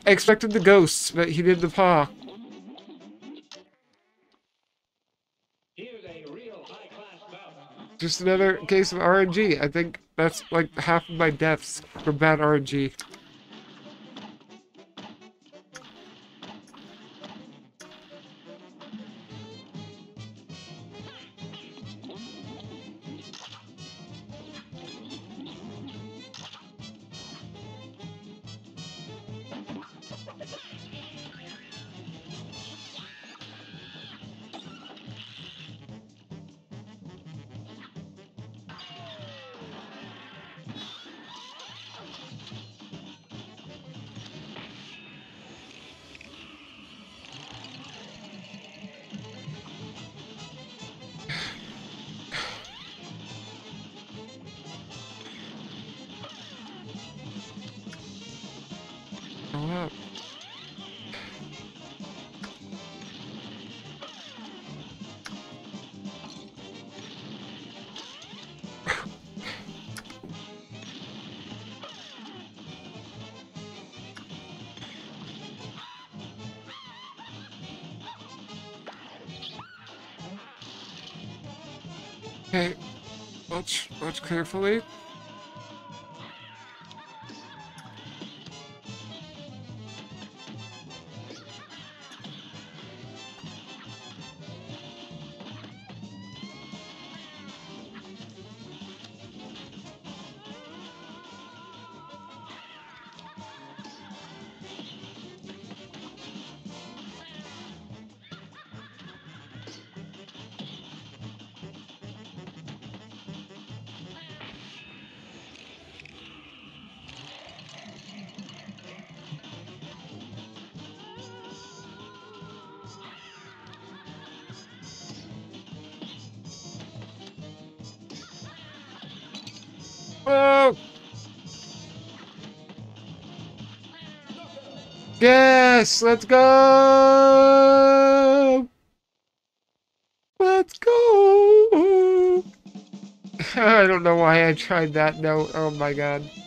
I expected the ghosts, but he did the paw. Just another case of RNG. I think that's like half of my deaths from bad RNG. Oh, wow. Okay, watch carefully. Oh! Yes! Let's go! Let's go! I don't know why I tried that note. Oh my god.